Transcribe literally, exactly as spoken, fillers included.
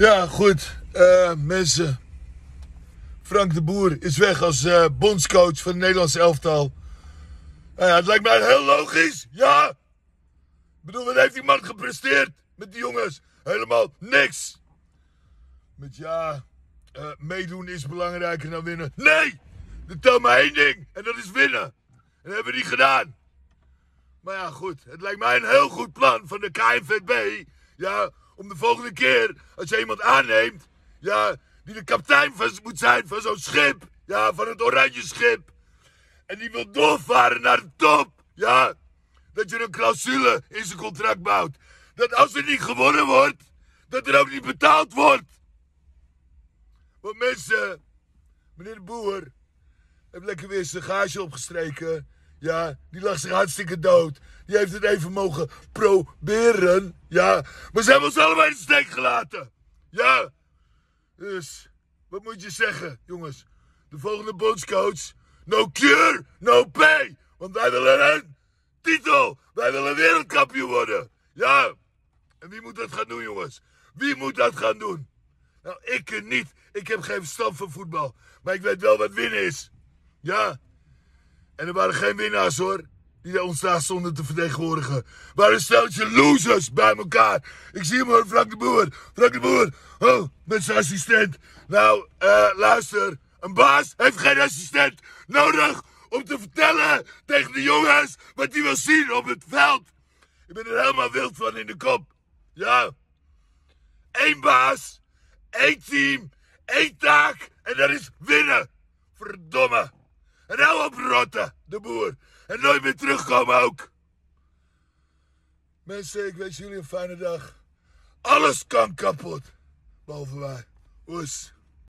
Ja, goed. Uh, mensen. Frank de Boer is weg als uh, bondscoach van het Nederlands elftal. Uh, ja, het lijkt mij heel logisch. Ja. Ik bedoel, wat heeft die man gepresteerd met die jongens? Helemaal niks. Met ja, uh, meedoen is belangrijker dan winnen. Nee! Er telt maar één ding. En dat is winnen. En dat hebben we niet gedaan. Maar ja, goed. Het lijkt mij een heel goed plan van de K N V B. Ja, om de volgende keer, als je iemand aanneemt, ja, die de kapitein van, moet zijn van zo'n schip, ja, van het oranje schip, en die wil doorvaren naar de top, ja, dat je een clausule in zijn contract bouwt. Dat als er niet gewonnen wordt, dat er ook niet betaald wordt. Want mensen, meneer de Boer heeft lekker weer zijn gage opgestreken. Ja, die lag zich hartstikke dood. Die heeft het even mogen proberen. Ja, maar ze hebben ons allebei in de steek gelaten. Ja. Dus, wat moet je zeggen, jongens? De volgende bondscoach. No cure, no pay. Want wij willen een titel. Wij willen wereldkampioen worden. Ja. En wie moet dat gaan doen, jongens? Wie moet dat gaan doen? Nou, ik niet. Ik heb geen verstand van voetbal. Maar ik weet wel wat winnen is. Ja. En er waren geen winnaars, hoor, die ons daar stonden te vertegenwoordigen. Er waren een steltje losers bij elkaar. Ik zie hem, hoor, Frank de Boer. Frank de Boer, oh, met zijn assistent. Nou, uh, luister, een baas heeft geen assistent nodig om te vertellen tegen de jongens wat hij wil zien op het veld. Ik ben er helemaal wild van in de kop. Ja. Eén baas, één team, één taak en dat is winnen. Verdomme. En nou oprotten, de Boer. En nooit meer terugkomen ook. Mensen, ik wens jullie een fijne dag. Alles kan kapot. Behalve wij. Oes.